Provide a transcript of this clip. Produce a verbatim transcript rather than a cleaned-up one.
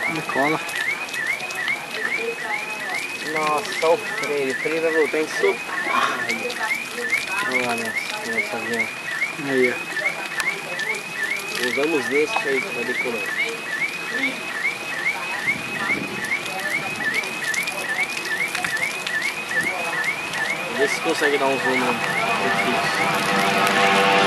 Nicola. Nossa, olha o freio. O freio vai voltar em soco. Olha lá nossa, nosso avião. Aí, ó. Usamos nesse aí que vai decolar. Vê se consegue dar um zoom no edifício.